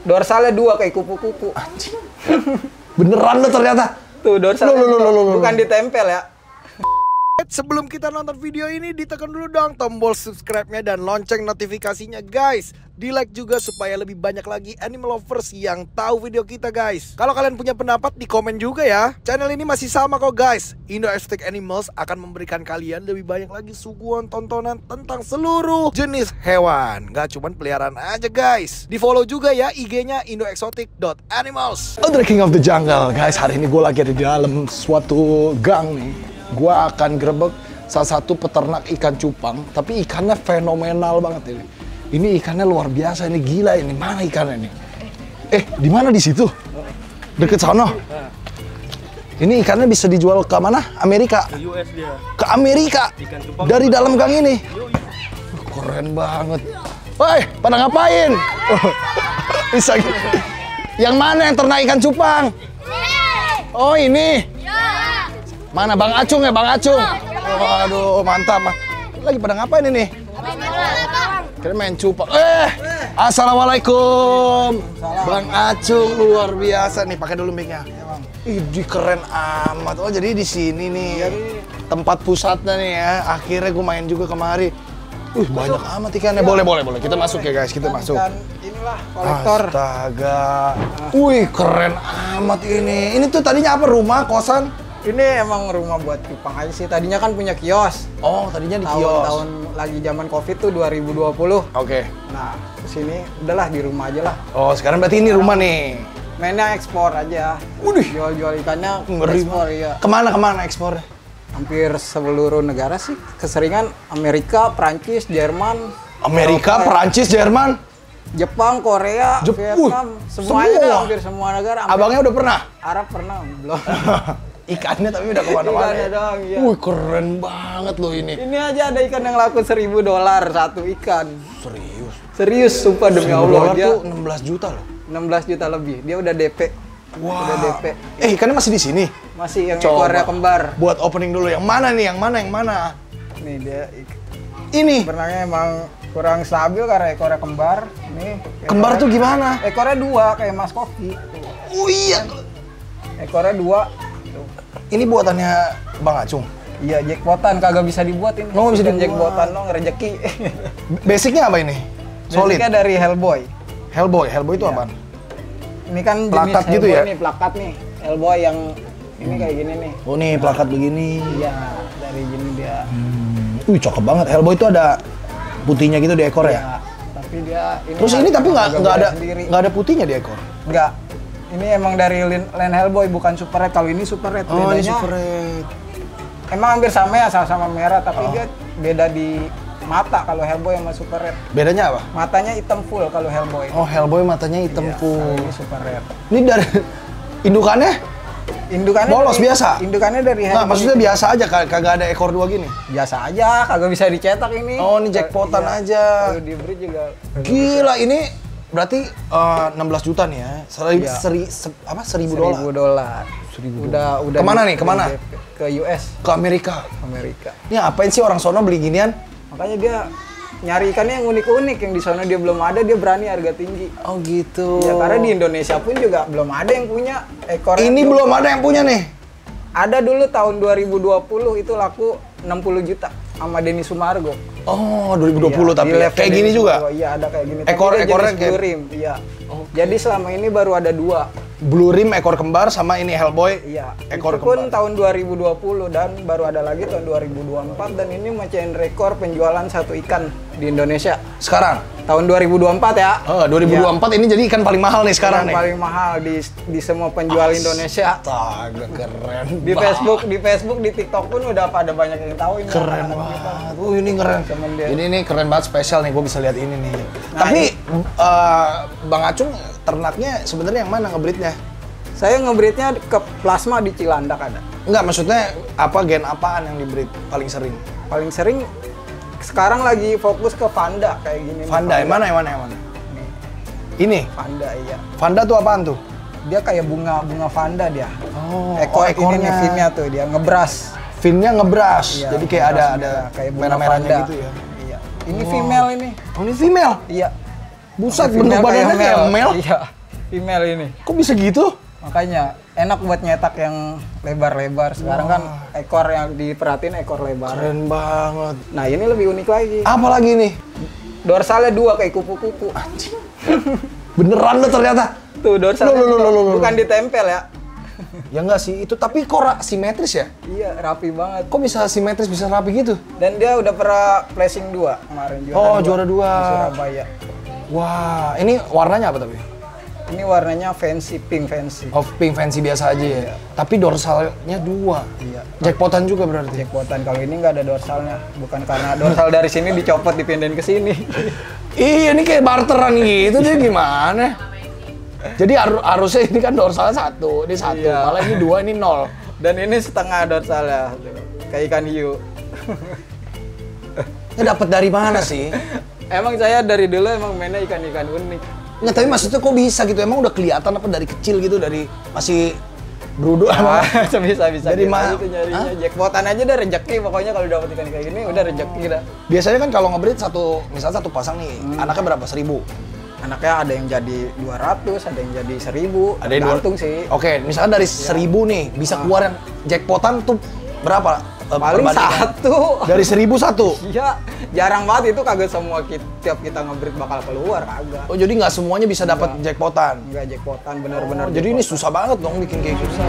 Dorsalnya 2 kayak kupu-kupu. Anjing. Beneran lo ternyata. Tuh dorsalnya bukan ditempel ya. Sebelum kita nonton video ini, ditekan dulu dong tombol subscribe-nya dan lonceng notifikasinya guys. Di like juga supaya lebih banyak lagi animal lovers yang tahu video kita guys. Kalau kalian punya pendapat, di komen juga ya. Channel ini masih sama kok guys. Indo Exotic Animals akan memberikan kalian lebih banyak lagi suguhan tontonan tentang seluruh jenis hewan. Gak cuman peliharaan aja guys. Di follow juga ya IG-nya indoexotic.animals. The King of the Jungle guys. Hari ini gue lagi ada di dalam suatu gang nih. Gua akan grebek salah satu peternak ikan cupang, tapi ikannya fenomenal banget ini. Ini ikannya luar biasa, ini gila ini. Mana ikannya ini? Di mana di situ? Deket sana. Ini ikannya bisa dijual ke mana? Amerika. Ke US dia. Ke Amerika. Dari dalam gang ini. Keren banget. Woi, pada ngapain? Bisa gitu. Yang mana yang ternak ikan cupang? Oh, ini. Mana Bang Acung ya, Bang Acung? Waduh, mantap. Lagi pada ngapain ini? Kira main cupang. Assalamualaikum. Bang Acung luar biasa nih, pakai dulu mic-nya. Ih, keren amat. Oh, jadi di sini nih tempat pusatnya nih ya. Akhirnya gue main juga kemari. Banyak amat ikannya. Boleh. Kita masuk ya guys, kita masuk. Inilah kolektor. Astaga. Keren amat ini. Ini tuh tadinya apa? Rumah, kosan? Ini emang rumah buat cupang aja sih. Tadinya kan punya kios. Oh, tadinya di kios. Tahun lagi zaman Covid tuh 2020. Oke. Nah, kesini udahlah di rumah aja lah. Oh, sekarang berarti ini rumah nih. Mainnya ekspor aja. Jual ikannya ekspor ya. Kemana ekspornya? Hampir seluruh negara sih. Keseringan Amerika, Prancis, Jerman. Amerika, Prancis, Jerman. Jepang, Korea, Vietnam, semuanya hampir semua negara. Abangnya udah pernah? Arab pernah, belum. Ikannya tapi udah kemana-mana. Ikannya doang, iya. Keren banget loh ini. Ini aja ada ikan yang laku $1.000 satu ikan. Serius? Serius, sumpah demi Allah. Dia tuh 16 juta loh. 16 juta lebih. Dia udah DP. Wow. Udah DP. Ikannya masih di sini? Masih, yang ekornya kembar. Buat opening dulu. Yang mana nih? Yang mana? Nih dia. Ini? Benangnya emang kurang stabil karena ekornya kembar. Nih. Kembar tuh gimana? Ekornya 2 kayak Mas Koki. Oh iya. Ekornya 2. Ini buatannya Bang Acung? Iya, jackpotan. Kagak bisa dibuat ini. Oh, bisa dibuat. Jackpotan lo ngerejeki. Basicnya apa ini? Solid? Basicnya dari Hellboy. Hellboy itu iya. Apaan? Ini kan plakat jenis gitu Hellboy ya? Nih, plakat nih. Hellboy yang ini kayak gini nih. Oh nih, plakat begini. Iya, dari gini dia. Cakep banget. Hellboy itu ada putihnya gitu di ekor ya? Tapi dia ini. Terus ini tapi nggak ada putihnya di ekor? Nggak. Ini emang dari line Hellboy, bukan Super Red. Kalau ini Super Red. Oh, bedanya, ini Super Red. Emang hampir sama ya, sama-sama merah, tapi dia beda di mata kalau Hellboy sama Super Red. Bedanya apa? Matanya hitam full kalau Hellboy. Oh, Hellboy matanya hitam full. Ini Super Red. Ini dari indukannya polos biasa? Indukannya dari Hellboy. Nah, maksudnya biasa aja, kagak ada ekor 2 gini? Biasa aja, kagak bisa dicetak ini. Oh, ini jackpotan aja. Kalau di breed juga. Gila, ini berarti 16 juta nih ya. $1.000. Udah. Kemana nih? Kemana? Ke US. Ke Amerika. Ini apain sih orang sono beli ginian? Makanya dia nyari ikannya yang unik-unik, yang di sana dia belum ada, dia berani harga tinggi. Oh gitu. Ya karena di Indonesia pun juga belum ada yang punya ekor. Ini belum ada yang punya nih. Ada dulu tahun 2020 itu laku 60 juta sama Denny Sumargo. Oh, 2020 iya, tapi kayak gini juga? Iya, ada kayak gini. Ekornya kayak blue rim, iya. Okay. Jadi selama ini baru ada 2. Blue rim ekor kembar sama ini Hellboy. Iya. Ekor itu pun kembar. Tahun 2020 dan baru ada lagi tahun 2024 dan ini mecahin rekor penjualan satu ikan di Indonesia. Sekarang? Tahun 2024 ya. 2024 ya. Ini jadi ikan paling mahal nih sekarang nih. Paling mahal di semua penjual Indonesia. Astaga, keren. Di Facebook, di TikTok pun udah pada banyak yang tahu ini. Keren banget. Ini keren. Ini keren banget, spesial nih, gue bisa lihat ini nih. Nah, tapi Bang Acung ternaknya sebenarnya yang mana ngebreednya? Saya ngebreednya ke plasma di Cilandak ada. Enggak, maksudnya gen apaan yang dibreed paling sering? Paling sering sekarang lagi fokus ke Vanda kayak gini. Vanda, yang mana? Nih. Ini? Vanda, iya. Vanda tuh apaan tuh? Dia kayak bunga Vanda dia. Oh, ekornya. Ini finnya tuh dia ngebras. Finnya ngebras. Iya, jadi kayak ada kayak merah-merahnya gitu ya. Iya. Ini female ini. Oh, ini female? Iya. Buset, bentuk badannya kayak male. Iya. female ini. Kok bisa gitu? Makanya enak buat nyetak yang lebar-lebar. Sekarang kan ekor yang diperhatiin ekor lebar. Keren banget. Nah ini lebih unik lagi. Apa lagi nih? Dorsalnya 2 kayak kupu-kupu. Beneran lo ternyata? Tuh dorsalnya Loh. bukan ditempel ya. Ya enggak sih, itu tapi kok simetris ya? Iya, rapi banget. Kok bisa simetris, bisa rapi gitu? Dan dia udah pernah placing 2 kemarin Juara 2 di Surabaya. Wah, ini warnanya apa tapi? Ini warnanya fancy, pink fancy. Oh, pink fancy biasa aja ya. Tapi dorsalnya 2. Iya. Jackpotan juga berarti. Jackpotan. Kalau ini nggak ada dorsalnya, bukan karena dorsal dari sini dicopot dipindahin ke sini. Iya, ini kayak barteran gitu deh, gimana? Jadi harusnya ini kan dorsalnya 1, ini 1. Iya. Malah ini 2, ini 0. Dan ini setengah dorsalnya, kayak ikan hiu. Ini dapat dari mana sih? Emang saya dari dulu emang mainnya ikan-ikan unik. Nggak, tapi maksudnya kok bisa gitu? Emang udah kelihatan apa dari kecil gitu, dari masih berudu emang? Bisa Dari mana? itu nyarinya. Jackpotan aja udah rezeki pokoknya kalau dapet ikan kayak gini udah rezeki dah. Biasanya kan kalau ngebreed misalnya satu pasang nih, anaknya berapa? 1000? Anaknya ada yang jadi 200, ada yang jadi 1000, Ada yang tergantung sih. Oke, misalkan dari 1000 nih, bisa keluar yang jackpotan tuh berapa? Paling perbandingan? 1. Dari 1000 1? Iya, jarang banget itu kagak semua tiap kita ngebreed bakal keluar, kagak. Oh, jadi nggak semuanya bisa dapat jackpotan? Enggak jackpotan, bener-bener. Jadi ini susah banget dong bikin kayak gitu.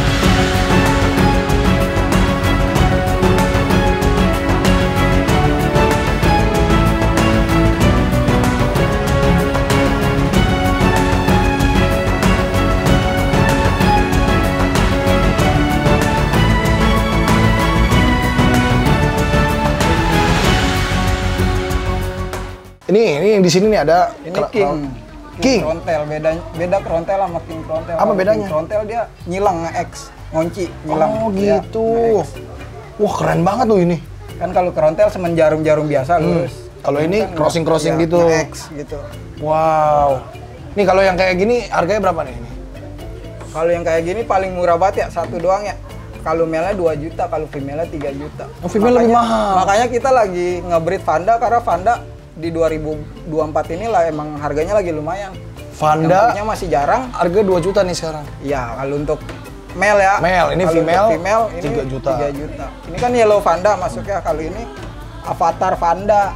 Ini yang di sini nih ada Ini king. King. Krontel, beda krontel sama king krontel. Apa Kalau bedanya? King krontel dia nyilang nge-X, ngunci, nyilang. Oh Dia gitu. nge-X. Wah, keren banget tuh ini. Kan kalau krontel semen jarum-jarum biasa lurus. Kalau ini kan crossing-crossing ya, gitu. nge-X gitu. Wow. Nih kalau yang kayak gini harganya berapa nih ini? Kalau yang kayak gini paling murah banget ya, 1 doang ya. Kalau male-nya 2 juta, kalau female-nya 3 juta. Oh, female lebih mahal. Makanya kita lagi nge-breed Vanda karena Vanda di 2024 inilah emang harganya lagi lumayan. Vanda Yang masih jarang. harga 2 juta nih sekarang. Ya, kalau untuk male ya. Male, ini Kalau female, untuk female ini 3 juta. 3 juta. Ini kan yellow Vanda masuknya, kalau ini avatar Vanda.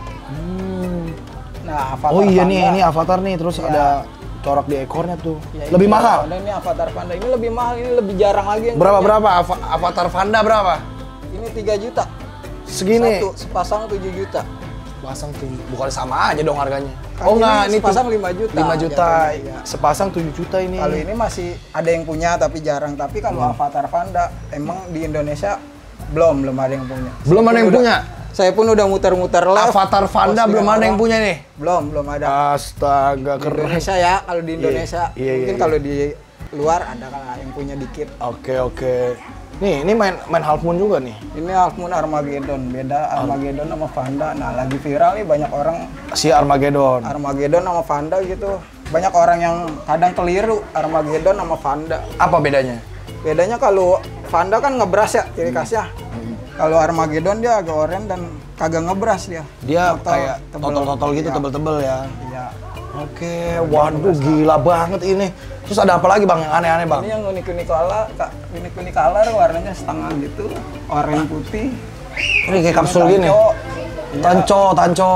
Nah, avatar Oh iya nih, Vanda. ini avatar nih, terus Ya. ada corak di ekornya tuh. Ya, lebih ini mahal. Vanda, ini avatar Vanda. Ini lebih mahal, ini lebih jarang lagi yang Berapa punya. berapa? Avatar Vanda berapa? Ini 3 juta. Segini. Satu, sepasang 7 juta. Sepasang tuh bukan sama aja dong harganya. Kan Oh enggak, ini sepasang 5 juta. 5 juta. jatuhnya, ya. Sepasang 7 juta ini. Kalau ini masih ada yang punya tapi jarang. Tapi kalau avatar Vanda emang di Indonesia belum ada yang punya. Belum ada yang punya. Saya pun udah muter-muter live. Avatar Vanda postingan belum ada yang orang. punya nih. Belum ada. Astaga, Di keren. Indonesia ya, kalau di Indonesia. Iya, Mungkin iya. kalau di luar ada kan yang punya dikit. Oke. Nih, ini main Half Moon juga nih. Ini Half Moon Armageddon, beda Armageddon sama Vanda. Nah, lagi viral nih banyak orang Si Armageddon. Armageddon sama Vanda gitu. Banyak orang yang kadang keliru Armageddon sama Vanda. Apa bedanya? Bedanya kalau Vanda kan ngebras ya ciri khasnya. Kalau Armageddon dia agak oranye dan kagak ngebras dia. Dia Totol, kayak tebel. totol-totol gitu, Iya. tebel-tebel ya. Iya. Oke, waduh gila banget ini. Terus ada apa lagi bang yang aneh-aneh bang? Ini yang unik-unik color, warnanya setengah gitu, oranye putih. Ini kayak kapsul gini. Tanco.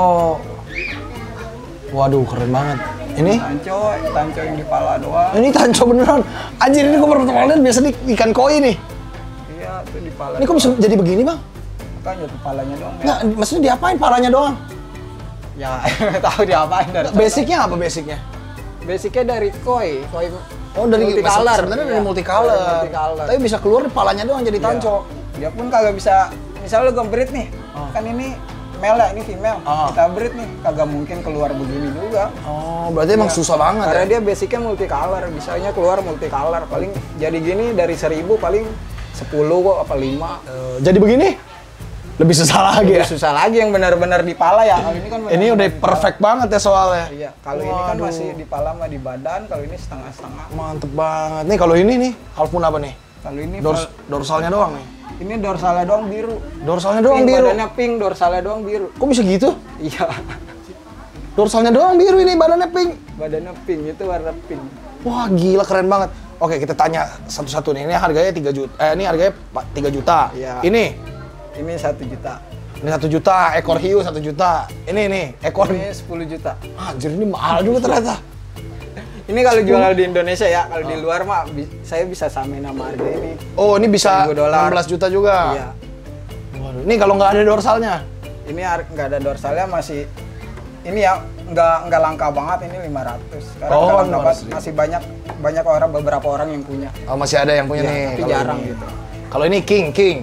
Waduh keren banget. Ini? Tanco yang di pala doang. Ini tanco beneran. Anjir ini gue baru pertama lihat, biasa di ikan koi nih. Iya, itu di pala. Ini kok bisa jadi begini bang? Makanya kepalanya doang. Ya. Nggak, maksudnya diapain palanya doang? Ya, tahu diapain dari sana. Basicnya apa basicnya? Basicnya dari koi. Oh dari multicolor. Sebenarnya Iya, dari multicolor. dari multicolor. Tapi bisa keluar di palanya doang jadi tanco. Dia pun kagak bisa, misalnya lu nge-breed nih, kan ini male ya, ini female. Kita breed nih, kagak mungkin keluar begini juga. Oh, berarti emang susah banget Karena ya? dia basicnya multicolor, bisanya keluar multicolor. Paling jadi gini dari 1000 paling 10 kok apa 5. Jadi begini? Lebih susah lagi ya? Lebih susah lagi yang benar-benar di pala ya. Kalau ini kan Ini udah perfect banget ya soalnya. Iya, kalau ini kan masih di pala sama di badan, kalau ini setengah-setengah. Mantep banget. Nih kalau ini nih, Half Moon apa nih? Kalau ini Dorsalnya doang nih. ini dorsalnya doang biru. Dorsalnya doang Pink, biru. badannya pink, dorsalnya doang biru. Kok bisa gitu? Iya. Dorsalnya doang biru ini, badannya pink. Badannya pink, itu warna pink. Wah, gila keren banget. Oke, kita tanya satu-satu nih. Ini harganya 3 juta. Ini harganya 3 juta. Iya. Ini 1 juta. Ini 1 juta, ekor hiu 1 juta. Ini ekor Ini 10 juta. Anjir, ini mahal juga ternyata. Ini kalau jual di Indonesia ya, kalau di luar mah saya bisa samain sama harga ini. Oh, ini bisa $1.000. 16 juta juga. Iya. Waduh, ini kalau nggak ada dorsalnya. Ini nggak ada dorsalnya masih ini ya nggak langka banget, ini 500. Karena kalau dapat masih banyak orang, beberapa orang yang punya. Oh, masih ada yang punya Ya, nih. tapi jarang gitu. Kalau ini king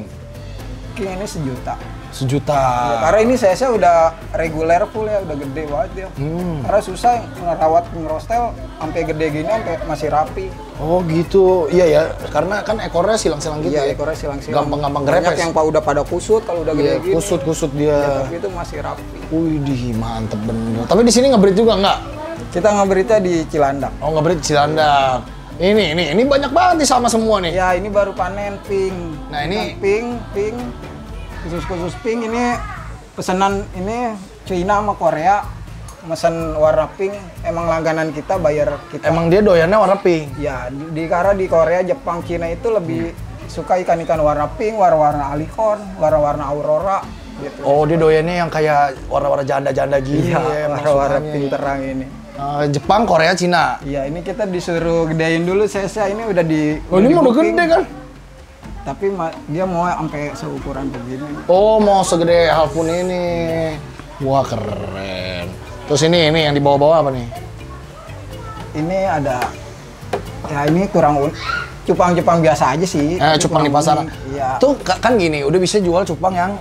Ini 1 juta. 1 juta. Ya, karena ini saya udah reguler full ya, udah gede banget dia. Karena susah ngerawat ngerostel sampai gede gini sampai masih rapi. Oh gitu, iya ya, karena kan ekornya silang-silang gitu Iya, ya. ekornya silang-silang. Gampang Banyak grepes. yang udah pada kusut kalau udah gede gini. Kusut dia. Ya, tapi itu masih rapi. Wih, mantep bener. Tapi di sini ngebreed juga nggak? Kita ngebreednya di Cilandak. Oh, ngebreed Cilandak. Ini banyak banget nih sama semua nih. Ya, ini baru panen pink. Nah, ini pink. Khusus pink ini pesanan ini Cina sama Korea. Mesen warna pink, emang langganan kita, bayar kita. emang dia doyannya warna pink. Ya, karena di Korea, Jepang, Cina itu lebih suka ikan-ikan warna pink, warna-warna alicorn, warna-warna aurora gitu. Oh, dia doyannya yang kayak warna-warna janda-janda gini Iya, ya. warna-warna pink terang ini. Jepang, Korea, Cina. Iya, ini kita disuruh gedein dulu, saya ini udah di. Oh, ini mau udah booking. gede kan? Tapi dia mau sampai seukuran begini. Oh, mau segede halfun ini. Wah, keren. Terus ini yang di bawah-bawah apa nih? Ini ada, ya ini cupang-cupang biasa aja sih. Cupang di pasaran. Iya. Tuh kan gini, udah bisa jual cupang yang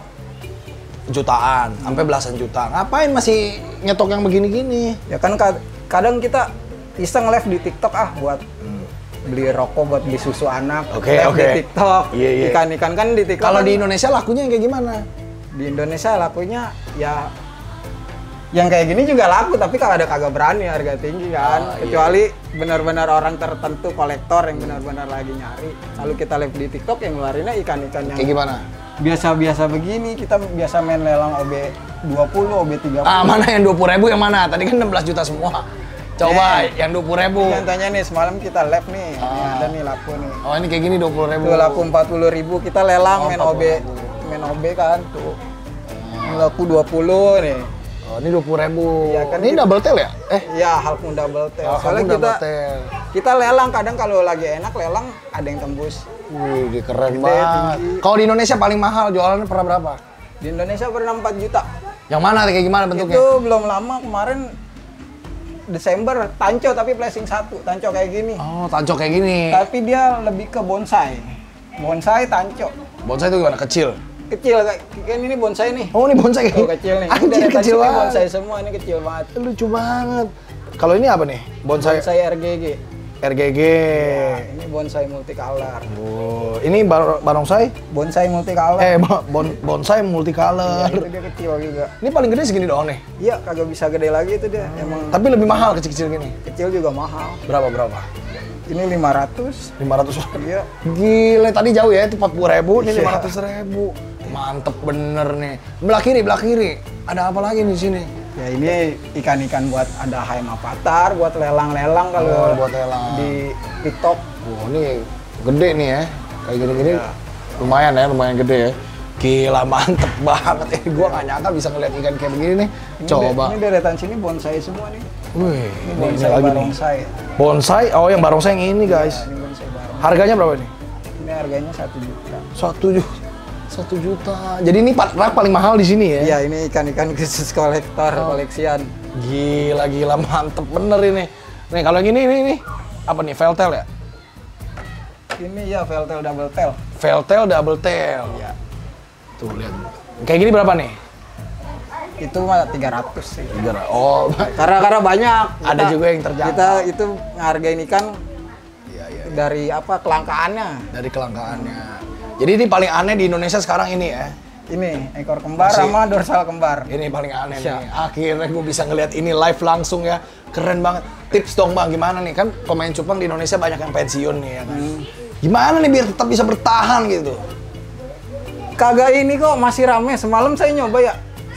jutaan, sampai belasan juta. Ngapain masih nyetok yang begini-gini? Ya kan kadang kita iseng live di TikTok buat beli rokok, buat beli susu anak. Oke. Di TikTok. Iya. Ikan-ikan kan di TikTok. Kalau kan, di Indonesia lakunya yang kayak gimana? Di Indonesia lakunya ya yang kayak gini juga laku, tapi kalau ada kagak berani, harga tinggi kan. Kecuali benar-benar orang tertentu, kolektor yang benar-benar lagi nyari. Lalu kita live di TikTok yang ngeluarinnya ikan-ikan yang Kayak gimana? biasa-biasa begini. Kita biasa main lelang OB20, OB30. Mana yang 20.000 yang mana? Tadi kan 16 juta semua. Coba yang 20.000. Contohnya nih, semalam kita live nih. Ini ada nih laku nih. Oh, ini kayak gini 20.000. Tuh laku 40.000, kita lelang main OB kan tuh. Ini laku 20 nih. Oh, ini 20.000. Ya, kan ini double tail ya? Iya, halfmoon double tail. double Soalnya tail. kita lelang, kadang kalau lagi enak lelang ada yang tembus. Wih, keren Gede, banget. tinggi. Kalau di Indonesia paling mahal jualannya pernah berapa? Di Indonesia pernah 4 juta. Yang mana kayak gimana bentuknya? Itu belum lama, kemarin Desember, tanco tapi flashing 1, tanco kayak gini. Oh, tanco kayak gini. Tapi dia lebih ke bonsai. Bonsai tanco. Bonsai itu gimana? Kecil? Kecil kan ini bonsai nih. Oh, ini bonsai Tuh kayak kecil nih. Anjir, Ini kecil banget. bonsai semua, ini kecil banget. Lucu banget. Kalau ini apa nih? Bonsai Bonsai RGG. RGG. Ya, ini bonsai multicolor. Oh, ini barongsai? Bonsai multicolor. Bonsai multicolor. Ya, itu dia kecil juga. Ini paling gede segini doang nih. Iya, kagak bisa gede lagi itu dia. Emang Tapi lebih mahal kecil-kecil gini. kecil juga mahal. Berapa? Ini 500. 500. Iya. Gile, tadi jauh ya, itu 40.000, ini Iya. 500.000. Mantep bener nih. Belah kiri. Ada apa lagi di sini? Ya ini ikan-ikan buat ada HM Avatar, buat lelang-lelang kalau buat lelang. di TikTok. Wah, ini gede nih ya. Kayak gini-gini Ya. lumayan gede ya. Gila, mantep banget. Gua nggak nyangka bisa ngeliat ikan kayak begini nih. Coba. Ini deretan sini bonsai semua nih. Wih, Ini bonsai lagi nih. barongsai. Bonsai, oh yang barongsai yang ini guys. Ya, ini bonsai barongsai. Harganya berapa ini? Ini harganya 1 juta. 1 juta. Jadi ini rak paling mahal di sini ya? Iya, ini ikan-ikan khusus kolektor, koleksian. Gila, mantep bener ini. Nih kalau yang ini apa nih? Veltail ya? Ini ya veltail double tail. Veltail double tail. Iya. Tuh lihat. Kayak gini berapa nih? Itu mah 300 sih. Oh, Karena banyak. ada juga yang terjangkau. Kita itu ngehargain ikan Iya. dari kelangkaannya. Dari kelangkaannya. Jadi ini paling aneh di Indonesia sekarang ini ya. Ini ekor kembar Masih. sama dorsal kembar. Ini paling aneh Siap. nih. Akhirnya gue bisa ngeliat ini live langsung ya. Keren banget. Tips dong Bang, gimana nih? Kan pemain cupang di Indonesia banyak yang pensiun nih ya kan. Gimana nih biar tetap bisa bertahan gitu? Kagak ini kok masih rame. Semalam saya nyoba ya.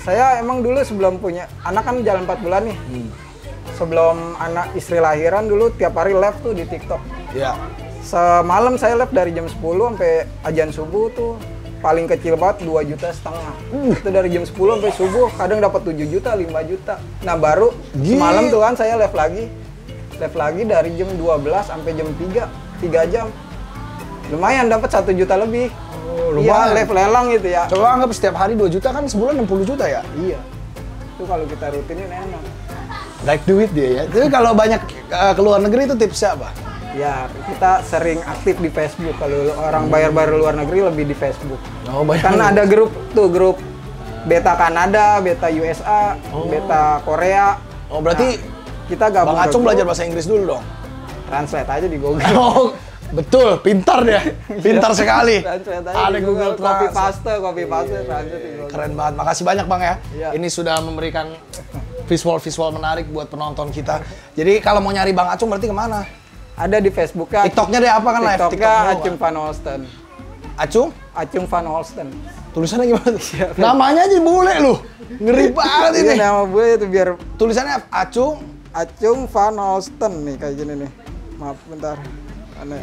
Saya emang dulu sebelum punya anak kan jalan 4 bulan nih. Sebelum anak istri lahiran dulu tiap hari live tuh di TikTok. Iya. Semalam saya live dari jam 10 sampai azan subuh tuh paling kecil banget 2,5 juta. Itu dari jam 10 sampai subuh kadang dapat 7 juta, 5 juta. Nah, baru semalam tuh kan saya live lagi dari jam 12 sampai jam 3 jam. Lumayan dapat 1 juta lebih. Iya, live lelang gitu ya. Coba anggap setiap hari 2 juta kan sebulan 60 juta ya? Iya. Itu kalau kita rutinin enak. Baik duit dia ya. Tapi kalau banyak ke luar negeri itu tipsnya apa? Ya, kita sering aktif di Facebook. Kalau orang bayar-bayar luar negeri lebih di Facebook. Oh, banyak. Karena ada grup beta Kanada, beta USA, beta Korea. Oh, berarti kita gabung. Bang Acung belajar bahasa Inggris dulu dong. Translate aja di Google. Oh, betul, pintar dia. Pintar sekali. Translate aja Ada di Google copy Translate. paste, translate di Google. Keren banget. Makasih banyak Bang ya. Iya. Ini sudah memberikan visual menarik buat penonton kita. Jadi kalau mau nyari Bang Acung berarti kemana? Ada di Facebooknya. TikToknya deh apa kan live? TikToknya Acung Van Holsten. Acung? Acung Van Holsten. Tulisannya gimana tuh? Namanya aja bule lu. Ngeri banget ini. Ini nama gue itu biar Tulisannya Acung Van Holsten nih kayak gini nih. Maaf bentar. Aneh.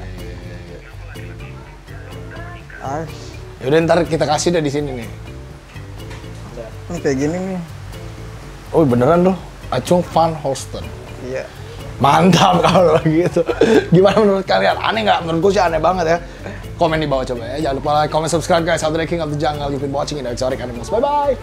Yaudah ntar kita kasih deh di sini nih. Ini kayak gini nih. Oh beneran loh, Acung Van Holsten. Iya. Mantap kalau gitu. Gimana menurut kalian? Aneh nggak? Menurut gue sih aneh banget ya. Komen di bawah coba ya. Jangan lupa like, comment, subscribe guys. I'll be the king of the jungle. You've been watching in Exotic Animals. Bye bye.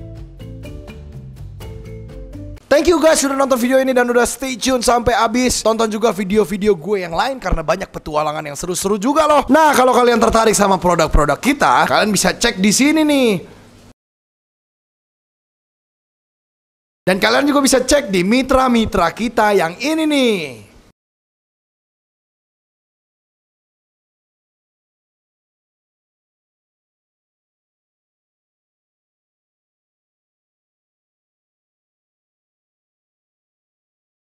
Thank you guys sudah nonton video ini dan udah stay tune sampai habis. Tonton juga video-video gue yang lain karena banyak petualangan yang seru-seru juga loh. Nah, kalau kalian tertarik sama produk-produk kita, kalian bisa cek di sini nih. Dan kalian juga bisa cek di mitra-mitra kita yang ini nih.